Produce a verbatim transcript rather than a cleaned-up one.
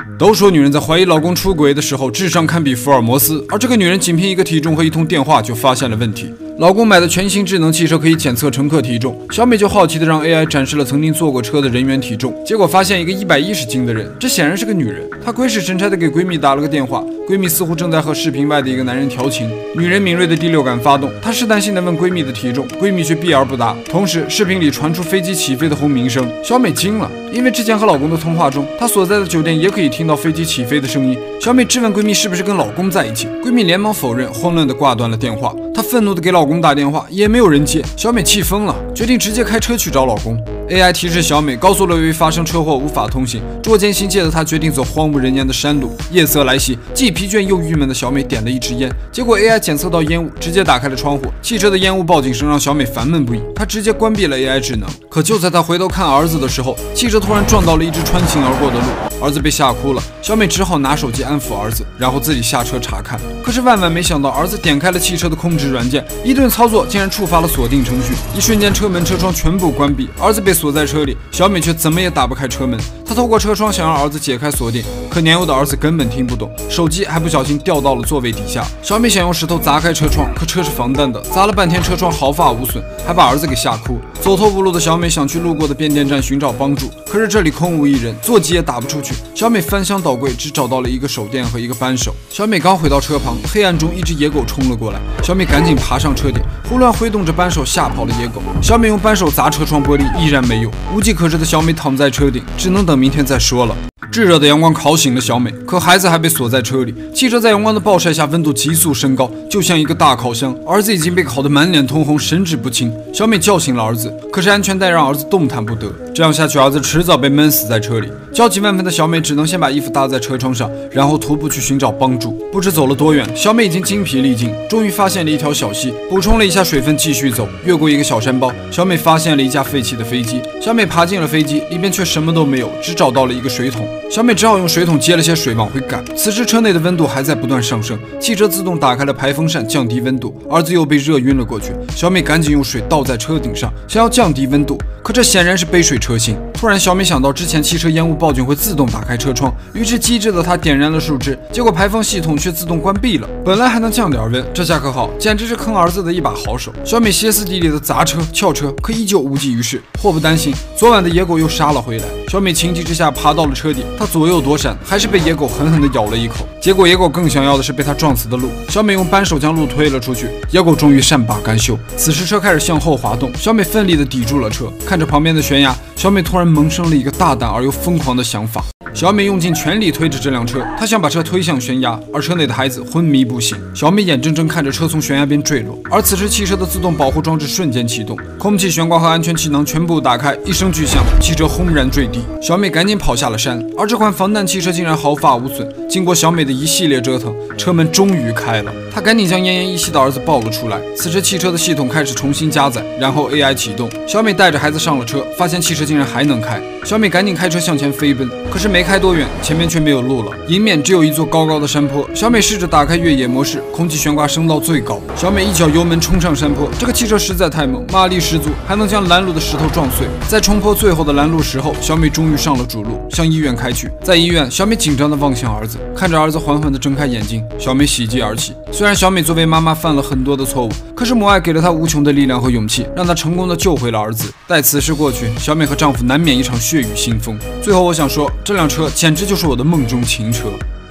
都说女人在怀疑老公出轨的时候，智商堪比福尔摩斯，而这个女人仅凭一个体重和一通电话就发现了问题。老公买的全新智能汽车可以检测乘客体重，小美就好奇的让 A I 展示了曾经坐过车的人员体重，结果发现一个一百一十斤的人，这显然是个女人。她鬼使神差的给闺蜜打了个电话，闺蜜似乎正在和视频外的一个男人调情。女人敏锐的第六感发动，她试探性的问闺蜜的体重，闺蜜却避而不答。同时，视频里传出飞机起飞的轰鸣声，小美惊了，因为之前和老公的通话中，她所在的酒店也可以听到飞机起飞的声音。小美质问闺蜜是不是跟老公在一起，闺蜜连忙否认，慌乱的挂断了电话。她愤怒的给老公打电话，也没有人接，小美气疯了，决定直接开车去找老公。A I 提示小美，高速路由于发生车祸无法通行，捉奸心切的她决定走荒无人烟的山路。夜色来袭，既疲倦又郁闷的小美点了一支烟，结果 A I 检测到烟雾，直接打开了窗户。汽车的烟雾报警声让小美烦闷不已，她直接关闭了 A I 智能。可就在她回头看儿子的时候，汽车突然撞到了一只穿行而过的路，儿子被吓哭了。小美只好拿手机安抚儿子，然后自己下车查看。可是万万没想到，儿子点开了汽车的控制软件，一顿操作竟然触发了锁定程序，一瞬间车门车窗全部关闭，儿子被锁在车里，小美却怎么也打不开车门。她透过车窗想让儿子解开锁定，可年幼的儿子根本听不懂，手机还不小心掉到了座位底下。小美想用石头砸开车窗，可车是防弹的，砸了半天车窗毫发无损，还把儿子给吓哭。走投无路的小美想去路过的变电站寻找帮助，可是这里空无一人，座机也打不出去。小美翻箱倒柜，只找到了一个手电和一个扳手。小美刚回到车旁，黑暗中一只野狗冲了过来，小美赶紧爬上车顶，胡乱挥动着扳手吓跑了野狗。小美用扳手砸车窗玻璃，依然没用。无计可施的小美躺在车顶，只能等明天再说了。炙热的阳光烤醒了小美，可孩子还被锁在车里。汽车在阳光的暴晒下温度急速升高，就像一个大烤箱。儿子已经被烤得满脸通红，神志不清。小美叫醒了儿子，可是安全带让儿子动弹不得。这样下去，儿子迟早被闷死在车里。焦急万分的小美只能先把衣服搭在车窗上，然后徒步去寻找帮助。不知走了多远，小美已经精疲力尽，终于发现了一条小溪，补充了一下水分，继续走。越过一个小山包，小美发现了一架废弃的飞机。小美爬进了飞机，里边却什么都没有，只找到了一个水桶。小美只好用水桶接了些水往回赶。此时车内的温度还在不断上升，汽车自动打开了排风扇降低温度，儿子又被热晕了过去。小美赶紧用水倒在车顶上，想要降低温度，可这显然是杯水车薪。突然，小美想到之前汽车烟雾报警会自动打开车窗，于是机智的她点燃了树枝，结果排风系统却自动关闭了。本来还能降点温，这下可好，简直是坑儿子的一把好手。小美歇斯底里的砸车撬车，可依旧无济于事。祸不单行，昨晚的野狗又杀了回来。小美情急之下爬到了车顶，她左右躲闪，还是被野狗狠狠地咬了一口。结果野狗更想要的是被她撞死的鹿。小美用扳手将鹿推了出去，野狗终于善罢甘休。此时车开始向后滑动，小美奋力地抵住了车，看着旁边的悬崖，小美突然萌生了一个大胆而又疯狂的想法。小美用尽全力推着这辆车，她想把车推向悬崖，而车内的孩子昏迷不醒。小美眼睁睁看着车从悬崖边坠落，而此时汽车的自动保护装置瞬间启动，空气悬挂和安全气囊全部打开，一声巨响，汽车轰然坠地。小美赶紧跑下了山，而这款防弹汽车竟然毫发无损。经过小美的一系列折腾，车门终于开了。她赶紧将奄奄一息的儿子抱了出来。此时汽车的系统开始重新加载，然后 A I 启动。小美带着孩子上了车，发现汽车竟然还能开。小美赶紧开车向前飞奔，可是没开多远，前面却没有路了，迎面只有一座高高的山坡。小美试着打开越野模式，空气悬挂升到最高。小美一脚油门冲上山坡，这个汽车实在太猛，马力十足，还能将拦路的石头撞碎。在冲破最后的拦路时候，小美终于上了主路，向医院开去。在医院，小美紧张地望向儿子，看着儿子缓缓地睁开眼睛，小美喜极而泣。虽然小美作为妈妈犯了很多的错误，可是母爱给了她无穷的力量和勇气，让她成功地救回了儿子。待此事过去，小美和丈夫难免一场血雨腥风。最后我想说，这辆车简直就是我的梦中情车。